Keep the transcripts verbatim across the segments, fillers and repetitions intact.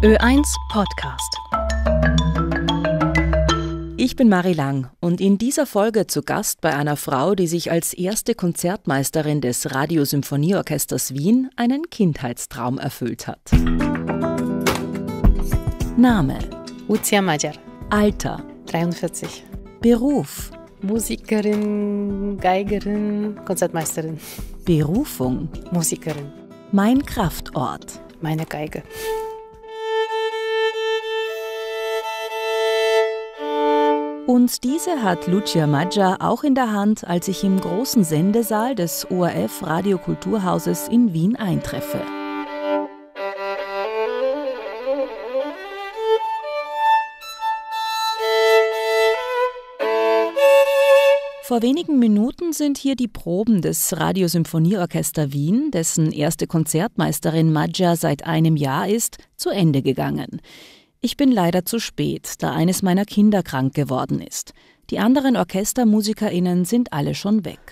Ö eins Podcast. Ich bin Marie Lang und in dieser Folge zu Gast bei einer Frau, die sich als erste Konzertmeisterin des Radiosymphonieorchesters Wien einen Kindheitstraum erfüllt hat. Name: Lucia Magyar. Alter: dreiundvierzig. Beruf: Musikerin, Geigerin, Konzertmeisterin. Berufung: Musikerin. Mein Kraftort: Meine Geige. Und diese hat Lucia Magyar auch in der Hand, als ich im großen Sendesaal des O R F Radiokulturhauses in Wien eintreffe. Vor wenigen Minuten sind hier die Proben des Radiosymphonieorchester Wien, dessen erste Konzertmeisterin Magyar seit einem Jahr ist, zu Ende gegangen. Ich bin leider zu spät, da eines meiner Kinder krank geworden ist. Die anderen OrchestermusikerInnen sind alle schon weg.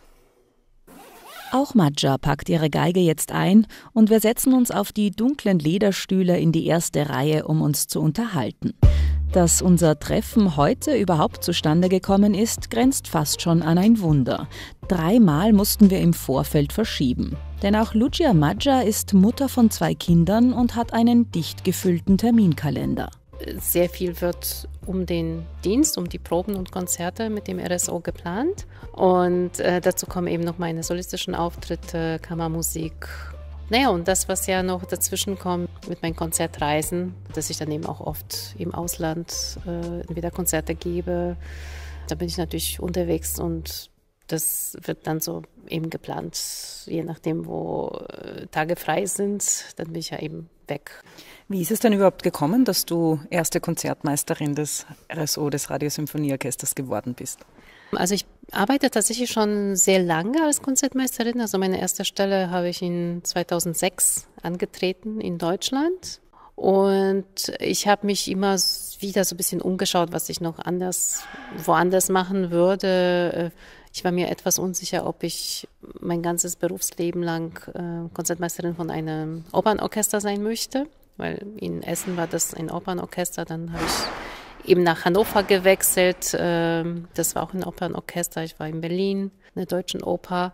Auch Magyar packt ihre Geige jetzt ein und wir setzen uns auf die dunklen Lederstühle in die erste Reihe, um uns zu unterhalten. Dass unser Treffen heute überhaupt zustande gekommen ist, grenzt fast schon an ein Wunder. Dreimal mussten wir im Vorfeld verschieben. Denn auch Lucia Magyar ist Mutter von zwei Kindern und hat einen dicht gefüllten Terminkalender. Sehr viel wird um den Dienst, um die Proben und Konzerte mit dem R S O geplant. Und äh, dazu kommen eben noch meine solistischen Auftritte, Kammermusik. Naja, und das, was ja noch dazwischen kommt mit meinen Konzertreisen, dass ich dann eben auch oft im Ausland äh, entweder Konzerte gebe. Da bin ich natürlich unterwegs und das wird dann so eben geplant, je nachdem, wo äh, Tage frei sind, dann bin ich ja eben weg. Wie ist es denn überhaupt gekommen, dass du erste Konzertmeisterin des R S O, des Radiosymphonieorchesters, geworden bist? Also ich arbeite tatsächlich schon sehr lange als Konzertmeisterin. Also meine erste Stelle habe ich in zweitausendsechs angetreten in Deutschland. Und ich habe mich immer wieder so ein bisschen umgeschaut, was ich noch anders, woanders machen würde. Ich war mir etwas unsicher, ob ich mein ganzes Berufsleben lang äh, Konzertmeisterin von einem Opernorchester sein möchte. Weil in Essen war das ein Opernorchester, dann habe ich eben nach Hannover gewechselt. Das war auch ein Opernorchester. Ich war in Berlin, in der Deutschen Oper.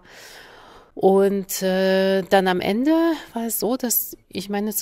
Und äh, dann am Ende war es so, dass ich meine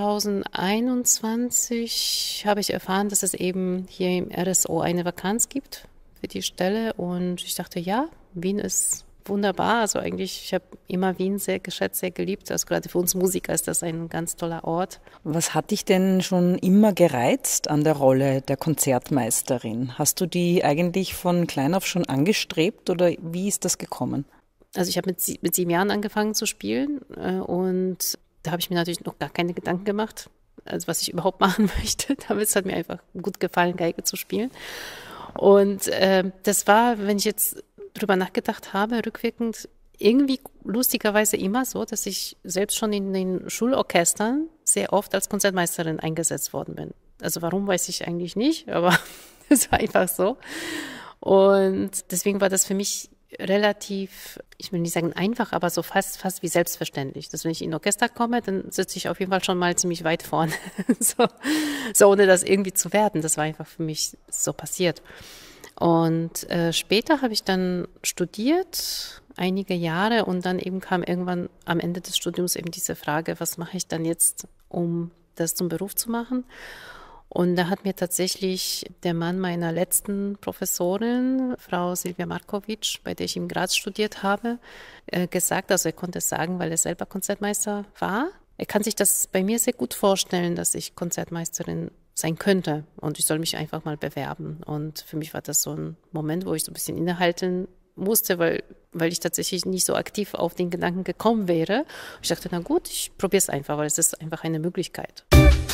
zweitausendeinundzwanzig habe ich erfahren, dass es eben hier im R S O eine Vakanz gibt für die Stelle. Und ich dachte, ja, Wien ist wunderbar. Also eigentlich, ich habe immer Wien sehr geschätzt, sehr geliebt. Also gerade für uns Musiker ist das ein ganz toller Ort. Was hat dich denn schon immer gereizt an der Rolle der Konzertmeisterin? Hast du die eigentlich von klein auf schon angestrebt oder wie ist das gekommen? Also ich habe mit, sie- mit sieben Jahren angefangen zu spielen äh, und da habe ich mir natürlich noch gar keine Gedanken gemacht, also was ich überhaupt machen möchte. Damit hat mir einfach gut gefallen, Geige zu spielen. Und äh, das war, wenn ich jetzt drüber nachgedacht habe, rückwirkend irgendwie lustigerweise immer so, dass ich selbst schon in den Schulorchestern sehr oft als Konzertmeisterin eingesetzt worden bin. Also warum, weiß ich eigentlich nicht, aber es war einfach so. Und deswegen war das für mich relativ, ich will nicht sagen einfach, aber so fast, fast wie selbstverständlich. Dass wenn ich in ein Orchester komme, dann sitze ich auf jeden Fall schon mal ziemlich weit vorne. so, so ohne das irgendwie zu werten. Das war einfach für mich so passiert. Und äh, später habe ich dann studiert, einige Jahre, und dann eben kam irgendwann am Ende des Studiums eben diese Frage, was mache ich dann jetzt, um das zum Beruf zu machen? Und da hat mir tatsächlich der Mann meiner letzten Professorin, Frau Silvia Markovic, bei der ich in Graz studiert habe, äh, gesagt, also er konnte es sagen, weil er selber Konzertmeister war. Er kann sich das bei mir sehr gut vorstellen, dass ich Konzertmeisterin sein könnte und ich soll mich einfach mal bewerben. Und für mich war das so ein Moment, wo ich so ein bisschen innehalten musste, weil, weil ich tatsächlich nicht so aktiv auf den Gedanken gekommen wäre. Ich dachte, na gut, ich probiere es einfach, weil es ist einfach eine Möglichkeit.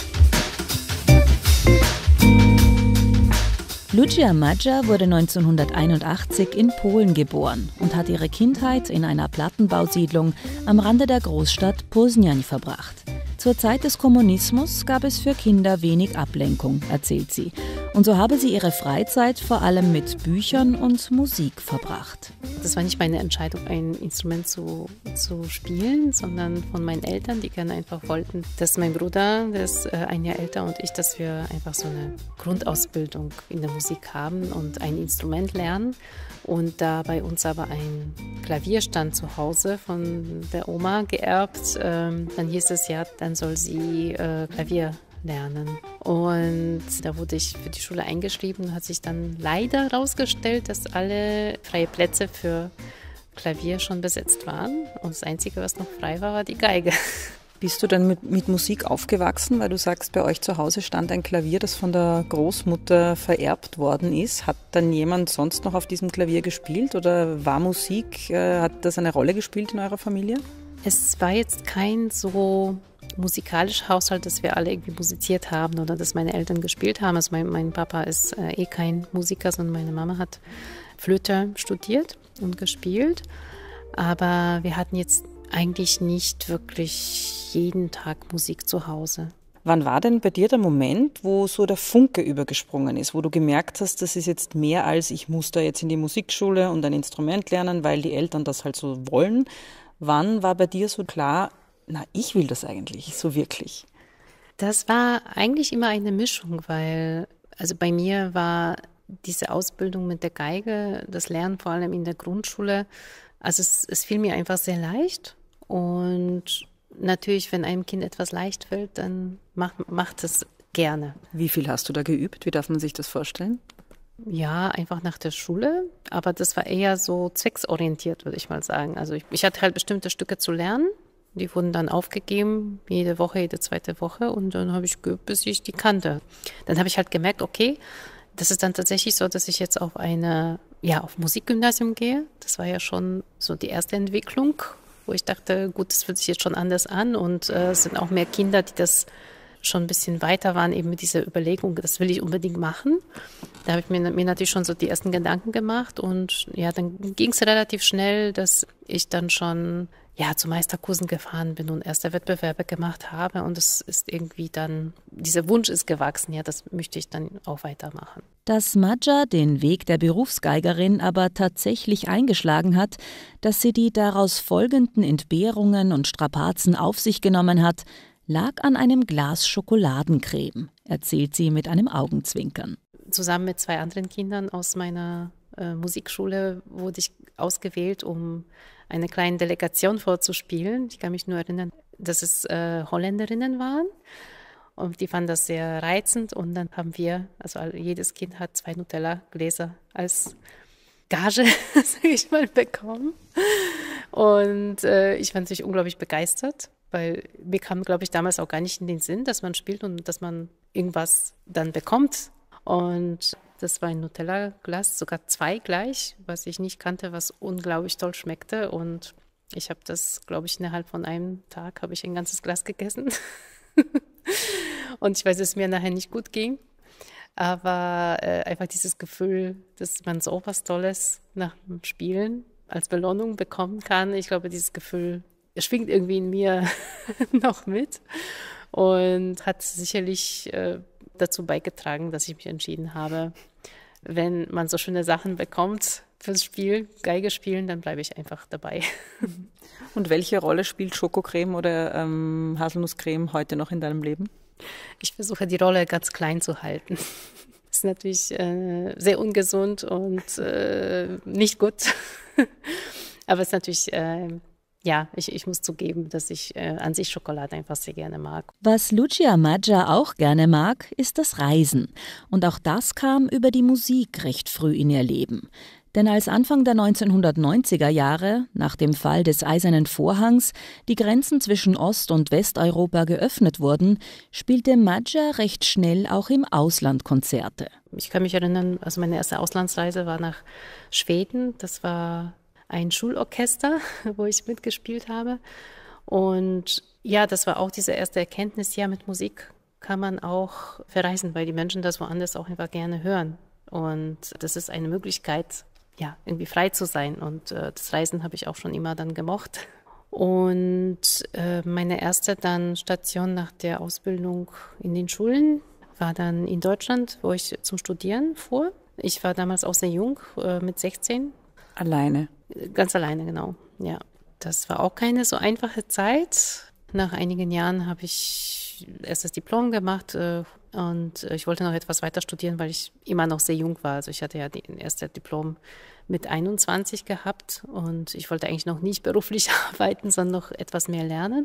Lucia Magyar wurde neunzehnhunderteinundachtzig in Polen geboren und hat ihre Kindheit in einer Plattenbausiedlung am Rande der Großstadt Poznań verbracht. Zur Zeit des Kommunismus gab es für Kinder wenig Ablenkung, erzählt sie. Und so habe sie ihre Freizeit vor allem mit Büchern und Musik verbracht. Das war nicht meine Entscheidung, ein Instrument zu, zu spielen, sondern von meinen Eltern, die gerne einfach wollten, dass mein Bruder, der ist äh, ein Jahr älter, und ich, dass wir einfach so eine Grundausbildung in der Musik haben und ein Instrument lernen. Und da bei uns aber ein Klavier stand zu Hause von der Oma geerbt, ähm, dann hieß es ja, dann soll sie äh, Klavier lernen. Und da wurde ich für die Schule eingeschrieben, hat sich dann leider herausgestellt, dass alle freie Plätze für Klavier schon besetzt waren. Und das Einzige, was noch frei war, war die Geige. Bist du denn mit, mit Musik aufgewachsen? Weil du sagst, bei euch zu Hause stand ein Klavier, das von der Großmutter vererbt worden ist. Hat dann jemand sonst noch auf diesem Klavier gespielt oder war Musik, äh, hat das eine Rolle gespielt in eurer Familie? Es war jetzt kein so musikalischer Haushalt, dass wir alle irgendwie musiziert haben oder dass meine Eltern gespielt haben. Also mein, mein Papa ist äh, eh kein Musiker, sondern meine Mama hat Flöte studiert und gespielt. Aber wir hatten jetzt eigentlich nicht wirklich jeden Tag Musik zu Hause. Wann war denn bei dir der Moment, wo so der Funke übergesprungen ist, wo du gemerkt hast, das ist jetzt mehr als ich muss da jetzt in die Musikschule und ein Instrument lernen, weil die Eltern das halt so wollen? Wann war bei dir so klar, na, ich will das eigentlich so wirklich? Das war eigentlich immer eine Mischung, weil also bei mir war diese Ausbildung mit der Geige, das Lernen vor allem in der Grundschule, also es, es fiel mir einfach sehr leicht. Und natürlich, wenn einem Kind etwas leicht fällt, dann macht, macht es gerne. Wie viel hast du da geübt? Wie darf man sich das vorstellen? Ja, einfach nach der Schule, aber das war eher so zwecksorientiert, würde ich mal sagen. Also ich, ich hatte halt bestimmte Stücke zu lernen, die wurden dann aufgegeben, jede Woche, jede zweite Woche, und dann habe ich geübt, bis ich die kannte. Dann habe ich halt gemerkt, okay, das ist dann tatsächlich so, dass ich jetzt auf eine, ja, auf Musikgymnasium gehe. Das war ja schon so die erste Entwicklung, wo ich dachte, gut, das fühlt sich jetzt schon anders an, und äh, es sind auch mehr Kinder, die das schon ein bisschen weiter waren, eben mit dieser Überlegung, das will ich unbedingt machen. Da habe ich mir, mir natürlich schon so die ersten Gedanken gemacht, und ja, dann ging es relativ schnell, dass ich dann schon ja zu Meisterkursen gefahren bin und erste Wettbewerbe gemacht habe, und es ist irgendwie dann, dieser Wunsch ist gewachsen, ja, das möchte ich dann auch weitermachen. Dass Madja den Weg der Berufsgeigerin aber tatsächlich eingeschlagen hat, dass sie die daraus folgenden Entbehrungen und Strapazen auf sich genommen hat, lag an einem Glas Schokoladencreme, erzählt sie mit einem Augenzwinkern. Zusammen mit zwei anderen Kindern aus meiner äh, Musikschule wurde ich ausgewählt, um eine kleine Delegation vorzuspielen. Ich kann mich nur erinnern, dass es äh, Holländerinnen waren, und die fanden das sehr reizend, und dann haben wir, also jedes Kind hat zwei Nutella-Gläser als Gage, sage ich mal, bekommen, und äh, ich war natürlich unglaublich begeistert, weil mir kam, glaube ich, damals auch gar nicht in den Sinn, dass man spielt und dass man irgendwas dann bekommt. Und das war ein Nutella-Glas, sogar zwei gleich, was ich nicht kannte, was unglaublich toll schmeckte. Und ich habe das, glaube ich, innerhalb von einem Tag habe ich ein ganzes Glas gegessen. Und ich weiß, dass es mir nachher nicht gut ging. Aber äh, einfach dieses Gefühl, dass man so was Tolles nach dem Spielen als Belohnung bekommen kann, ich glaube, dieses Gefühl schwingt irgendwie in mir noch mit und hat sicherlich äh, dazu beigetragen, dass ich mich entschieden habe, wenn man so schöne Sachen bekommt fürs Spiel, Geige spielen, dann bleibe ich einfach dabei. Und welche Rolle spielt Schokocreme oder ähm, Haselnusscreme heute noch in deinem Leben? Ich versuche, die Rolle ganz klein zu halten. Das ist natürlich äh, sehr ungesund und äh, nicht gut. Aber es ist natürlich, äh, ja, ich, ich muss zugeben, dass ich äh, an sich Schokolade einfach sehr gerne mag. Was Lucia Madja auch gerne mag, ist das Reisen. Und auch das kam über die Musik recht früh in ihr Leben. Denn als Anfang der neunzehnhundertneunziger Jahre, nach dem Fall des Eisernen Vorhangs, die Grenzen zwischen Ost- und Westeuropa geöffnet wurden, spielte Madja recht schnell auch im Ausland Konzerte. Ich kann mich erinnern, also meine erste Auslandsreise war nach Schweden. Das war ein Schulorchester, wo ich mitgespielt habe. Und ja, das war auch diese erste Erkenntnis, ja, mit Musik kann man auch verreisen, weil die Menschen das woanders auch einfach gerne hören. Und das ist eine Möglichkeit, ja, irgendwie frei zu sein. Und äh, das Reisen habe ich auch schon immer dann gemocht. Und äh, meine erste dann Station nach der Ausbildung in den Schulen war dann in Deutschland, wo ich zum Studieren fuhr. Ich war damals auch sehr jung, äh, mit sechzehn. Alleine? Ganz alleine, genau, ja. Das war auch keine so einfache Zeit. Nach einigen Jahren habe ich erst das Diplom gemacht äh, und ich wollte noch etwas weiter studieren, weil ich immer noch sehr jung war. Also ich hatte ja das erste Diplom mit einundzwanzig gehabt und ich wollte eigentlich noch nicht beruflich arbeiten, sondern noch etwas mehr lernen.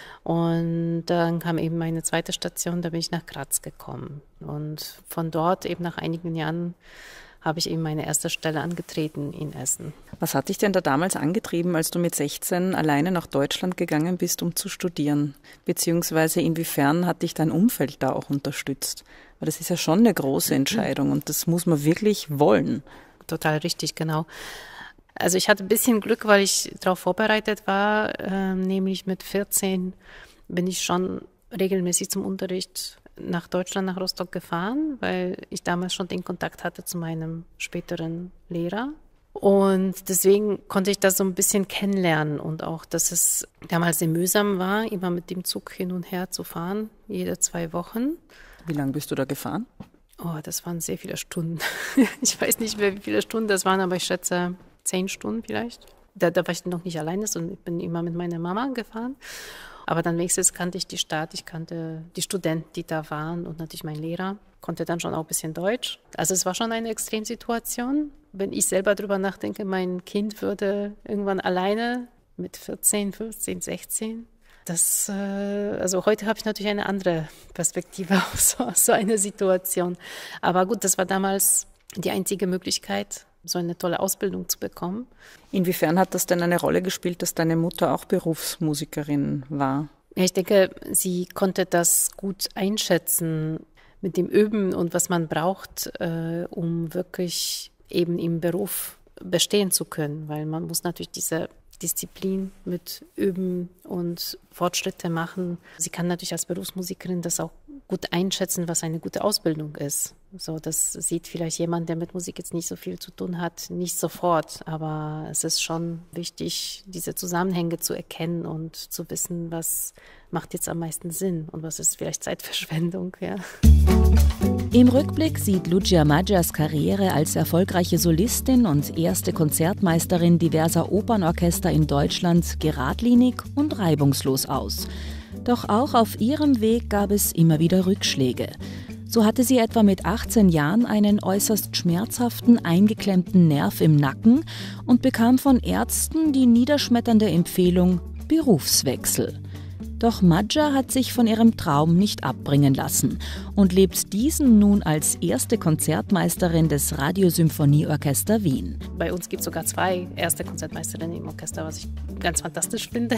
Und dann kam eben meine zweite Station, da bin ich nach Graz gekommen. Und von dort eben nach einigen Jahren habe ich eben meine erste Stelle angetreten in Essen. Was hat dich denn da damals angetrieben, als du mit sechzehn alleine nach Deutschland gegangen bist, um zu studieren? Beziehungsweise inwiefern hat dich dein Umfeld da auch unterstützt? Weil das ist ja schon eine große Entscheidung und das muss man wirklich wollen. Total richtig, genau. Also ich hatte ein bisschen Glück, weil ich darauf vorbereitet war, äh, nämlich mit vierzehn bin ich schon regelmäßig zum Unterricht nach Deutschland, nach Rostock gefahren, weil ich damals schon den Kontakt hatte zu meinem späteren Lehrer. Und deswegen konnte ich das so ein bisschen kennenlernen und auch, dass es damals sehr mühsam war, immer mit dem Zug hin und her zu fahren, jede zwei Wochen. Wie lange bist du da gefahren? Oh, das waren sehr viele Stunden. Ich weiß nicht mehr, wie viele Stunden das waren, aber ich schätze zehn Stunden vielleicht. Da, da war ich noch nicht alleine, sondern ich bin immer mit meiner Mama gefahren. Aber dann wenigstens kannte ich die Stadt, ich kannte die Studenten, die da waren und natürlich mein Lehrer, konnte dann schon auch ein bisschen Deutsch. Also es war schon eine Extremsituation. Wenn ich selber drüber nachdenke, mein Kind würde irgendwann alleine mit vierzehn, fünfzehn, sechzehn. Das, äh, also heute habe ich natürlich eine andere Perspektive auf so, auf so eine Situation. Aber gut, das war damals die einzige Möglichkeit, so eine tolle Ausbildung zu bekommen. Inwiefern hat das denn eine Rolle gespielt, dass deine Mutter auch Berufsmusikerin war? Ja, ich denke, sie konnte das gut einschätzen mit dem Üben und was man braucht, äh, um wirklich eben im Beruf bestehen zu können. Weil man muss natürlich diese Disziplin mit Üben und Fortschritte machen. Sie kann natürlich als Berufsmusikerin das auch gut einschätzen, was eine gute Ausbildung ist. So, das sieht vielleicht jemand, der mit Musik jetzt nicht so viel zu tun hat, nicht sofort. Aber es ist schon wichtig, diese Zusammenhänge zu erkennen und zu wissen, was macht jetzt am meisten Sinn und was ist vielleicht Zeitverschwendung. Ja. Im Rückblick sieht Lucia Maggias Karriere als erfolgreiche Solistin und erste Konzertmeisterin diverser Opernorchester in Deutschland geradlinig und reibungslos aus. Doch auch auf ihrem Weg gab es immer wieder Rückschläge. So hatte sie etwa mit achtzehn Jahren einen äußerst schmerzhaften, eingeklemmten Nerv im Nacken und bekam von Ärzten die niederschmetternde Empfehlung Berufswechsel. Doch Maggia hat sich von ihrem Traum nicht abbringen lassen und lebt diesen nun als erste Konzertmeisterin des Radiosymphonieorchester Wien. Bei uns gibt es sogar zwei erste Konzertmeisterinnen im Orchester, was ich ganz fantastisch finde.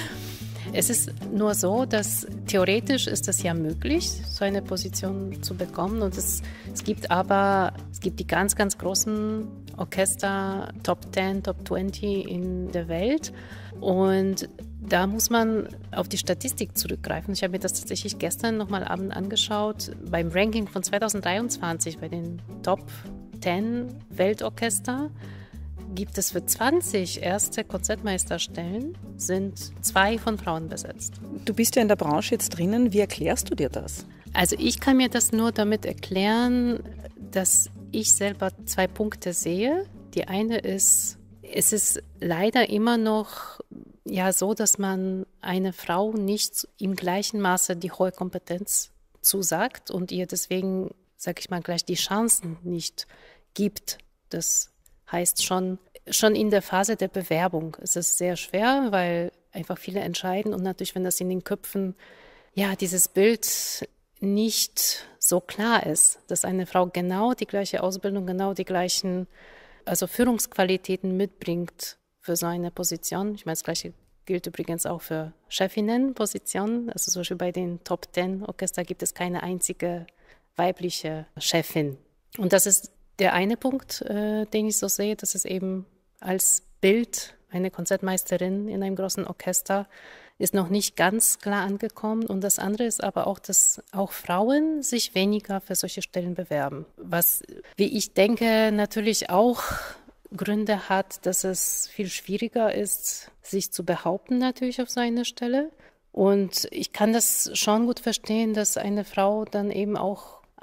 Es ist nur so, dass theoretisch ist es ja möglich, so eine Position zu bekommen. Und es, es gibt aber, es gibt die ganz, ganz großen Orchester, Top zehn, Top zwanzig in der Welt. Und da muss man auf die Statistik zurückgreifen. Ich habe mir das tatsächlich gestern nochmal abend angeschaut. Beim Ranking von zweitausenddreiundzwanzig bei den Top zehn Weltorchester gibt es für zwanzig erste Konzertmeisterstellen, sind zwei von Frauen besetzt. Du bist ja in der Branche jetzt drinnen. Wie erklärst du dir das? Also ich kann mir das nur damit erklären, dass ich selber zwei Punkte sehe. Die eine ist, es ist leider immer noch ja so, dass man einer Frau nicht im gleichen Maße die hohe Kompetenz zusagt und ihr deswegen, sag ich mal, gleich die Chancen nicht gibt. Das heißt schon, schon in der Phase der Bewerbung ist es sehr schwer, weil einfach viele entscheiden und natürlich, wenn das in den Köpfen, ja, dieses Bild nicht so klar ist, dass eine Frau genau die gleiche Ausbildung, genau die gleichen, also Führungsqualitäten mitbringt für so eine Position. Ich meine, das Gleiche gilt übrigens auch für Chefinnenpositionen. Also zum Beispiel bei den Top zehn Orchester gibt es keine einzige weibliche Chefin. Und das ist der eine Punkt, äh, den ich so sehe, dass es eben als Bild eine Konzertmeisterin in einem großen Orchester ist noch nicht ganz klar angekommen. Und das andere ist aber auch, dass auch Frauen sich weniger für solche Stellen bewerben. Was, wie ich denke, natürlich auch Gründe hat, dass es viel schwieriger ist, sich zu behaupten natürlich auf so einer Stelle. Und ich kann das schon gut verstehen, dass eine Frau dann eben auch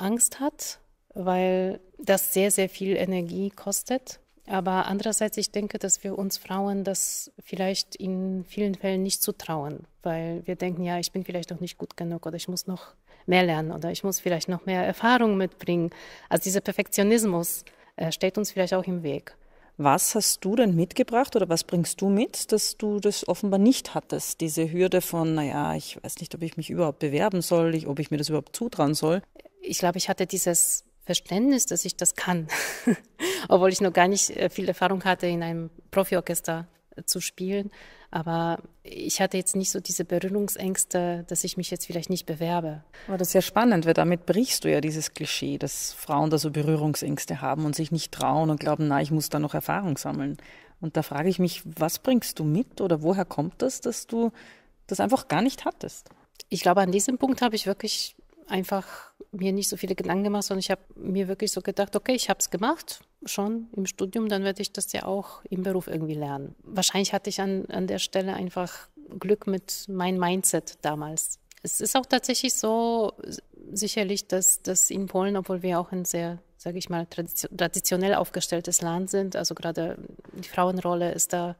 Angst hat, weil das sehr, sehr viel Energie kostet. Aber andererseits, ich denke, dass wir uns Frauen das vielleicht in vielen Fällen nicht zutrauen, weil wir denken, ja, ich bin vielleicht noch nicht gut genug oder ich muss noch mehr lernen oder ich muss vielleicht noch mehr Erfahrung mitbringen. Also dieser Perfektionismus äh, steht uns vielleicht auch im Weg. Was hast du denn mitgebracht oder was bringst du mit, dass du das offenbar nicht hattest? Diese Hürde von, naja, ich weiß nicht, ob ich mich überhaupt bewerben soll, ich, ob ich mir das überhaupt zutrauen soll. Ich glaube, ich hatte dieses Verständnis, dass ich das kann, obwohl ich noch gar nicht viel Erfahrung hatte, in einem Profiorchester zu spielen. Aber ich hatte jetzt nicht so diese Berührungsängste, dass ich mich jetzt vielleicht nicht bewerbe. Aber das ist ja spannend, weil damit brichst du ja dieses Klischee, dass Frauen da so Berührungsängste haben und sich nicht trauen und glauben, na, ich muss da noch Erfahrung sammeln. Und da frage ich mich, was bringst du mit oder woher kommt das, dass du das einfach gar nicht hattest? Ich glaube, an diesem Punkt habe ich wirklich einfach mir nicht so viele Gedanken gemacht, sondern ich habe mir wirklich so gedacht, okay, ich habe es gemacht, schon im Studium, dann werde ich das ja auch im Beruf irgendwie lernen. Wahrscheinlich hatte ich an, an der Stelle einfach Glück mit meinem Mindset damals. Es ist auch tatsächlich so, sicherlich, dass, dass in Polen, obwohl wir auch ein sehr, sage ich mal, traditionell aufgestelltes Land sind, also gerade die Frauenrolle ist da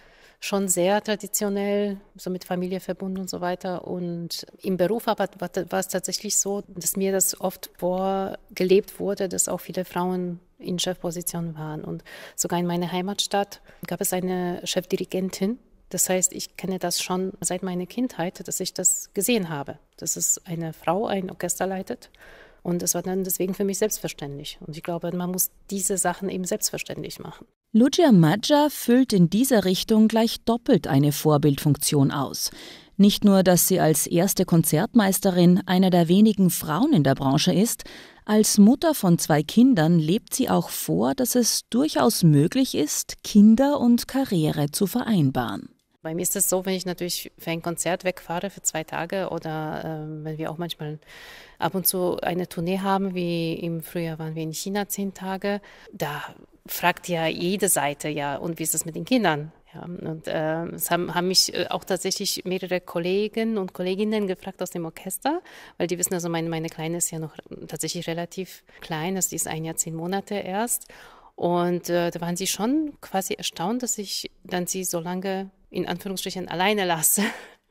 schon sehr traditionell, so mit Familie verbunden und so weiter. Und im Beruf aber war es tatsächlich so, dass mir das oft vorgelebt wurde, dass auch viele Frauen in Chefpositionen waren. Und sogar in meiner Heimatstadt gab es eine Chefdirigentin. Das heißt, ich kenne das schon seit meiner Kindheit, dass ich das gesehen habe, dass es eine Frau ein Orchester leitet. Und das war dann deswegen für mich selbstverständlich. Und ich glaube, man muss diese Sachen eben selbstverständlich machen. Lucia Maggia füllt in dieser Richtung gleich doppelt eine Vorbildfunktion aus. Nicht nur, dass sie als erste Konzertmeisterin eine der wenigen Frauen in der Branche ist, als Mutter von zwei Kindern lebt sie auch vor, dass es durchaus möglich ist, Kinder und Karriere zu vereinbaren. Bei mir ist es so, wenn ich natürlich für ein Konzert wegfahre für zwei Tage oder äh, wenn wir auch manchmal ab und zu eine Tournee haben, wie im Frühjahr waren wir in China zehn Tage, da fragt ja jede Seite, ja, und wie ist es mit den Kindern? Ja, und äh, es haben, haben mich auch tatsächlich mehrere Kollegen und Kolleginnen gefragt aus dem Orchester, weil die wissen, also meine, meine Kleine ist ja noch tatsächlich relativ klein, also die ist ein Jahr, zehn Monate erst. Und äh, da waren sie schon quasi erstaunt, dass ich dann sie so lange in Anführungsstrichen alleine lasse.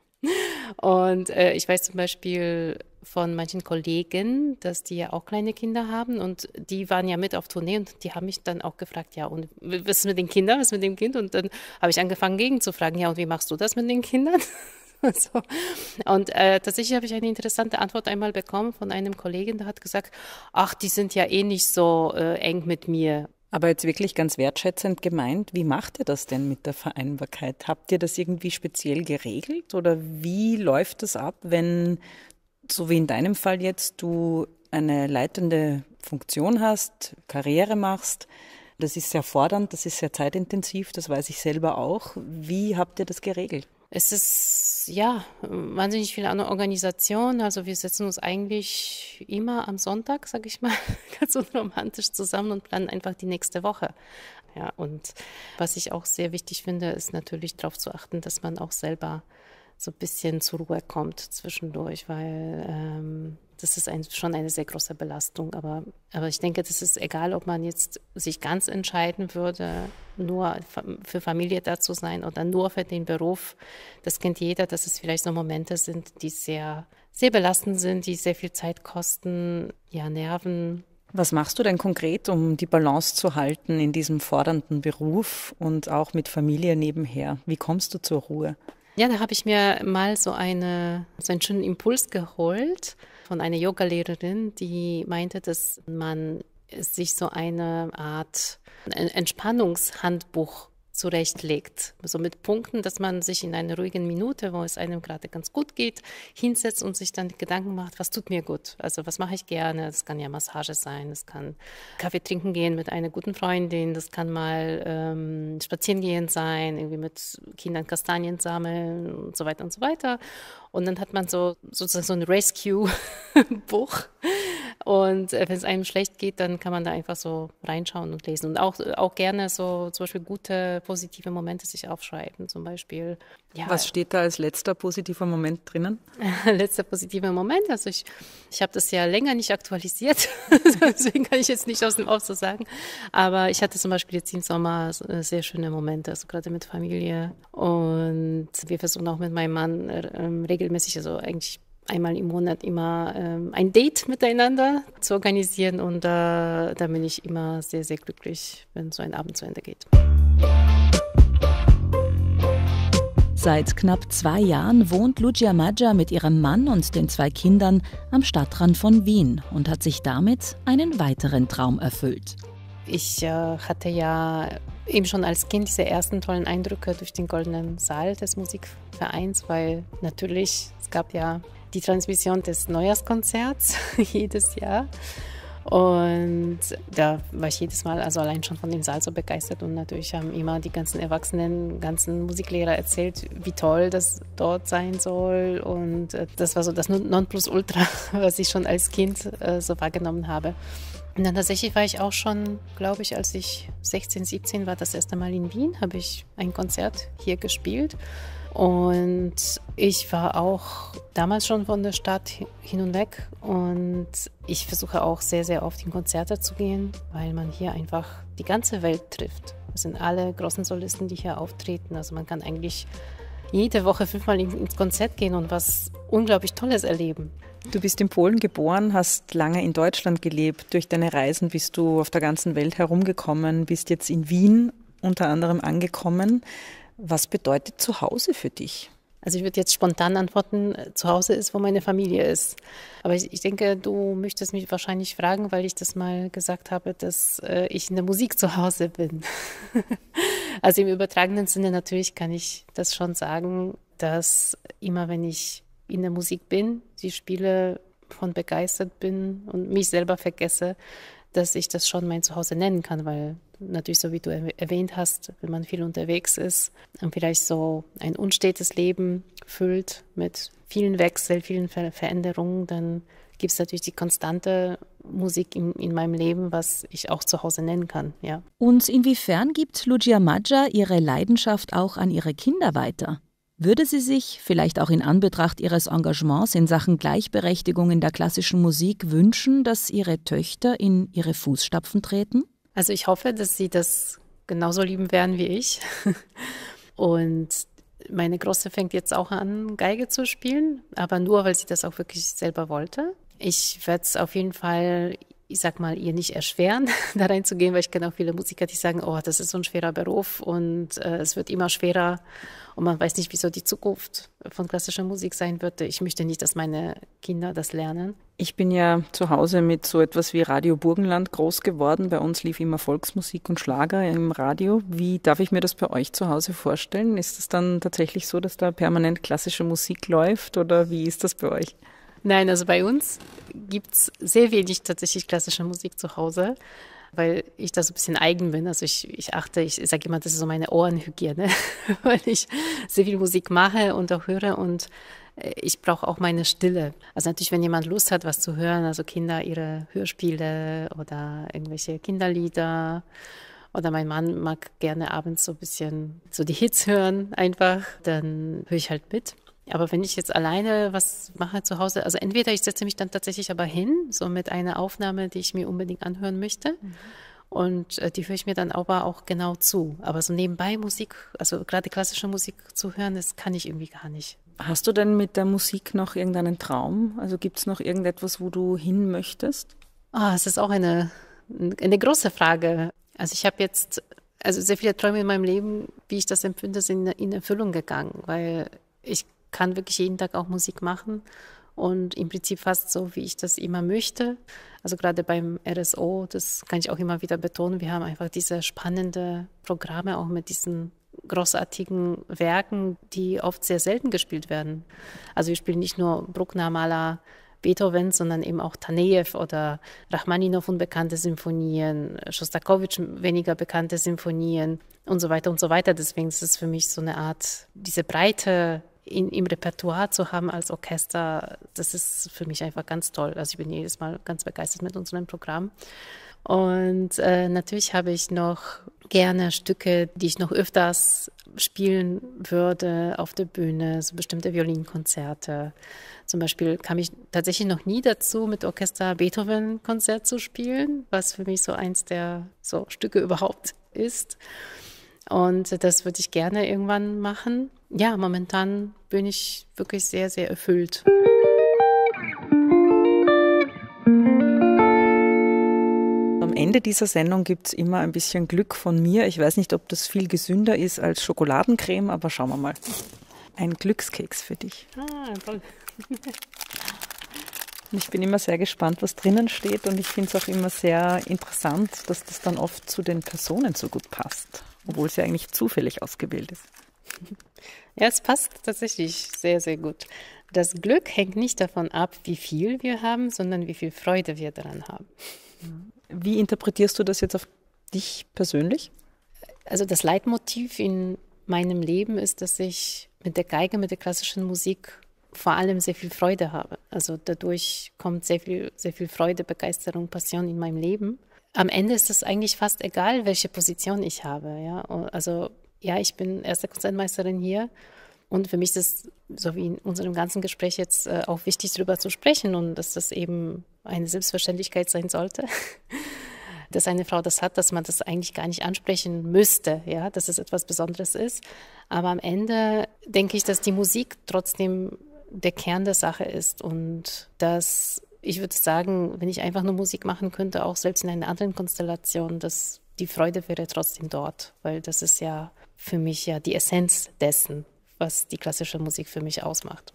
Und äh, ich weiß zum Beispiel von manchen Kollegen, dass die ja auch kleine Kinder haben und die waren ja mit auf Tournee und die haben mich dann auch gefragt, ja, und was ist mit den Kindern, was ist mit dem Kind? Und dann habe ich angefangen gegenzufragen, ja, und wie machst du das mit den Kindern? So. Und äh, tatsächlich habe ich eine interessante Antwort einmal bekommen von einem Kollegen, der hat gesagt, ach, die sind ja eh nicht so äh, eng mit mir. Aber jetzt wirklich ganz wertschätzend gemeint, wie macht ihr das denn mit der Vereinbarkeit? Habt ihr das irgendwie speziell geregelt oder wie läuft das ab, wenn, so wie in deinem Fall jetzt, du eine leitende Funktion hast, Karriere machst? Das ist sehr fordernd, das ist sehr zeitintensiv, das weiß ich selber auch. Wie habt ihr das geregelt? Es ist, ja, wahnsinnig viel an der Organisation. Also wir setzen uns eigentlich immer am Sonntag, sage ich mal, ganz unromantisch zusammen und planen einfach die nächste Woche. Ja, und was ich auch sehr wichtig finde, ist natürlich darauf zu achten, dass man auch selber so ein bisschen zur Ruhe kommt zwischendurch, weil ähm, das ist ein, schon eine sehr große Belastung. Aber, aber ich denke, das ist egal, ob man jetzt sich ganz entscheiden würde, nur für Familie da zu sein oder nur für den Beruf. Das kennt jeder, dass es vielleicht so Momente sind, die sehr, sehr belastend sind, die sehr viel Zeit kosten, ja, Nerven. Was machst du denn konkret, um die Balance zu halten in diesem fordernden Beruf und auch mit Familie nebenher? Wie kommst du zur Ruhe? Ja, da habe ich mir mal so, eine, so einen schönen Impuls geholt von einer Yogalehrerin, die meinte, dass man sich so eine Art Entspannungshandbuch zurechtlegt. So mit Punkten, dass man sich in einer ruhigen Minute, wo es einem gerade ganz gut geht, hinsetzt und sich dann Gedanken macht, was tut mir gut? Also was mache ich gerne? Das kann ja Massage sein, das kann Kaffee trinken gehen mit einer guten Freundin, das kann mal ähm, spazieren gehen sein, irgendwie mit Kindern Kastanien sammeln und so weiter und so weiter. Und dann hat man so sozusagen so ein Rescue-Buch, Und äh, wenn es einem schlecht geht, dann kann man da einfach so reinschauen und lesen. Und auch, auch gerne so zum Beispiel gute, positive Momente sich aufschreiben. Zum Beispiel. Ja, Was steht da als letzter positiver Moment drinnen? letzter positiver Moment. Also ich, ich habe das ja länger nicht aktualisiert. Deswegen kann ich jetzt nicht aus dem Off so sagen. Aber ich hatte zum Beispiel jetzt im Sommer sehr schöne Momente, also gerade mit Familie. Und wir versuchen auch mit meinem Mann ähm, regelmäßig, also eigentlich einmal im Monat immer ähm, ein Date miteinander zu organisieren. Und äh, da bin ich immer sehr, sehr glücklich, wenn so ein Abend zu Ende geht. Seit knapp zwei Jahren wohnt Lucia Maggia mit ihrem Mann und den zwei Kindern am Stadtrand von Wien und hat sich damit einen weiteren Traum erfüllt. Ich äh, hatte ja eben schon als Kind diese ersten tollen Eindrücke durch den Goldenen Saal des Musikvereins, weil natürlich, es gab ja die Transmission des Neujahrskonzerts jedes Jahr. Und da war ich jedes Mal, also allein schon von dem Saal so begeistert. Und natürlich haben immer die ganzen Erwachsenen, ganzen Musiklehrer erzählt, wie toll das dort sein soll. Und das war so das Nonplusultra, was ich schon als Kind äh, so wahrgenommen habe. Und dann tatsächlich war ich auch schon, glaube ich, als ich sechzehn, siebzehn war, das erste Mal in Wien, habe ich ein Konzert hier gespielt. Und ich war auch damals schon von der Stadt hin und weg und ich versuche auch sehr, sehr oft in Konzerte zu gehen, weil man hier einfach die ganze Welt trifft. Das sind alle großen Solisten, die hier auftreten. Also man kann eigentlich jede Woche fünfmal ins Konzert gehen und was unglaublich Tolles erleben. Du bist in Polen geboren, hast lange in Deutschland gelebt. Durch deine Reisen bist du auf der ganzen Welt herumgekommen, bist jetzt in Wien unter anderem angekommen. Was bedeutet Zuhause für dich? Also ich würde jetzt spontan antworten, zu Hause ist, wo meine Familie ist. Aber ich, ich denke, du möchtest mich wahrscheinlich fragen, weil ich das mal gesagt habe, dass äh, ich in der Musik zu Hause bin. Also im übertragenen Sinne natürlich kann ich das schon sagen, dass immer wenn ich in der Musik bin, die spiele, von begeistert bin und mich selber vergesse, dass ich das schon mein Zuhause nennen kann, weil natürlich, so wie du erwähnt hast, wenn man viel unterwegs ist und vielleicht so ein unstetes Leben füllt mit vielen Wechseln, vielen Ver- Veränderungen, dann gibt es natürlich die konstante Musik in, in meinem Leben, was ich auch zu Hause nennen kann. Ja. Und inwiefern gibt Lucia Maggia ihre Leidenschaft auch an ihre Kinder weiter? Würde sie sich, vielleicht auch in Anbetracht ihres Engagements in Sachen Gleichberechtigung in der klassischen Musik, wünschen, dass ihre Töchter in ihre Fußstapfen treten? Also ich hoffe, dass sie das genauso lieben werden wie ich. Und meine Große fängt jetzt auch an, Geige zu spielen, aber nur, weil sie das auch wirklich selber wollte. Ich werde es auf jeden Fall, ich sag mal, ihr nicht erschweren, da reinzugehen, weil ich kenne auch viele Musiker, die sagen, oh, das ist so ein schwerer Beruf und äh, es wird immer schwerer und man weiß nicht, wieso die Zukunft von klassischer Musik sein wird. Ich möchte nicht, dass meine Kinder das lernen. Ich bin ja zu Hause mit so etwas wie Radio Burgenland groß geworden. Bei uns lief immer Volksmusik und Schlager im Radio. Wie darf ich mir das bei euch zu Hause vorstellen? Ist es dann tatsächlich so, dass da permanent klassische Musik läuft oder wie ist das bei euch? Nein, also bei uns gibt es sehr wenig tatsächlich klassische Musik zu Hause, weil ich da so ein bisschen eigen bin. Also ich, ich achte, ich sage immer, das ist so meine Ohrenhygiene, weil ich sehr viel Musik mache und auch höre und ich brauche auch meine Stille. Also natürlich, wenn jemand Lust hat, was zu hören, also Kinder ihre Hörspiele oder irgendwelche Kinderlieder oder mein Mann mag gerne abends so ein bisschen so die Hits hören einfach, dann höre ich halt mit. Aber wenn ich jetzt alleine was mache zu Hause, also entweder ich setze mich dann tatsächlich aber hin, so mit einer Aufnahme, die ich mir unbedingt anhören möchte. Mhm. Und äh, die höre ich mir dann aber auch genau zu. Aber so nebenbei Musik, also gerade klassische Musik zu hören, das kann ich irgendwie gar nicht. Hast du denn mit der Musik noch irgendeinen Traum? Also gibt es noch irgendetwas, wo du hin möchtest? Ah, es ist auch eine, eine große Frage. Also ich habe jetzt, also sehr viele Träume in meinem Leben, wie ich das empfinde, sind in Erfüllung gegangen, weil ich kann wirklich jeden Tag auch Musik machen und im Prinzip fast so, wie ich das immer möchte. Also gerade beim R S O, das kann ich auch immer wieder betonen, wir haben einfach diese spannenden Programme auch mit diesen großartigen Werken, die oft sehr selten gespielt werden. Also wir spielen nicht nur Bruckner, Mahler, Beethoven, sondern eben auch Tanejew oder Rachmaninow unbekannte Symphonien, Schostakowitsch weniger bekannte Symphonien und so weiter und so weiter. Deswegen ist es für mich so eine Art, diese breite in, im Repertoire zu haben als Orchester, das ist für mich einfach ganz toll. Also ich bin jedes Mal ganz begeistert mit unserem Programm. Und äh, natürlich habe ich noch gerne Stücke, die ich noch öfters spielen würde auf der Bühne, so bestimmte Violinkonzerte. Zum Beispiel kam ich tatsächlich noch nie dazu, mit Orchester Beethoven-Konzert zu spielen, was für mich so eins der so Stücke überhaupt ist. Und das würde ich gerne irgendwann machen. Ja, momentan bin ich wirklich sehr, sehr erfüllt. Am Ende dieser Sendung gibt es immer ein bisschen Glück von mir. Ich weiß nicht, ob das viel gesünder ist als Schokoladencreme, aber schauen wir mal. Ein Glückskeks für dich. Ah, toll. Ich bin immer sehr gespannt, was drinnen steht, und ich finde es auch immer sehr interessant, dass das dann oft zu den Personen so gut passt, obwohl es ja eigentlich zufällig ausgewählt ist. Ja, es passt tatsächlich sehr, sehr gut. Das Glück hängt nicht davon ab, wie viel wir haben, sondern wie viel Freude wir daran haben. Wie interpretierst du das jetzt auf dich persönlich? Also das Leitmotiv in meinem Leben ist, dass ich mit der Geige, mit der klassischen Musik vor allem sehr viel Freude habe. Also dadurch kommt sehr viel, sehr viel Freude, Begeisterung, Passion in meinem Leben. Am Ende ist es eigentlich fast egal, welche Position ich habe. Ja? Also ja, ich bin erste Konzertmeisterin hier. Und für mich ist es, so wie in unserem ganzen Gespräch jetzt, äh, auch wichtig, darüber zu sprechen und dass das eben eine Selbstverständlichkeit sein sollte, dass eine Frau das hat, dass man das eigentlich gar nicht ansprechen müsste, ja, dass es etwas Besonderes ist. Aber am Ende denke ich, dass die Musik trotzdem der Kern der Sache ist und dass, ich würde sagen, wenn ich einfach nur Musik machen könnte, auch selbst in einer anderen Konstellation, dass die Freude wäre trotzdem dort, weil das ist ja für mich ja die Essenz dessen, was die klassische Musik für mich ausmacht.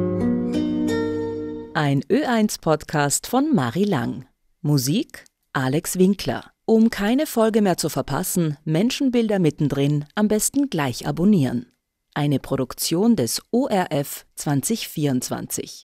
Ein Ö eins Podcast von Marie Lang. Musik Alex Winkler. Um keine Folge mehr zu verpassen, Menschenbilder mittendrin am besten gleich abonnieren. Eine Produktion des O R F zwanzig vierundzwanzig.